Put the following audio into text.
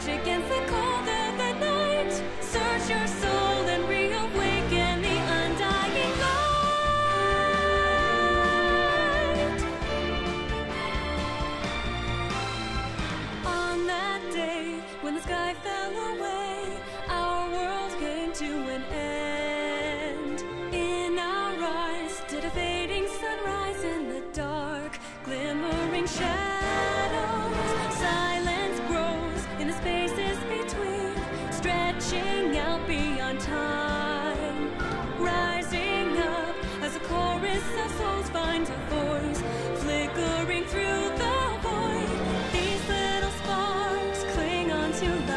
Rage against the cold of the night. Search your soul and reawaken the undying light. On that day when the sky fell away, our world came to an end. In our eyes did a fading sunrise in the dark, glimmering shadows. Silence grows in the spaces between, stretching out beyond time. Rising up as a chorus of souls finds a voice, flickering through the void. These little sparks cling on to life.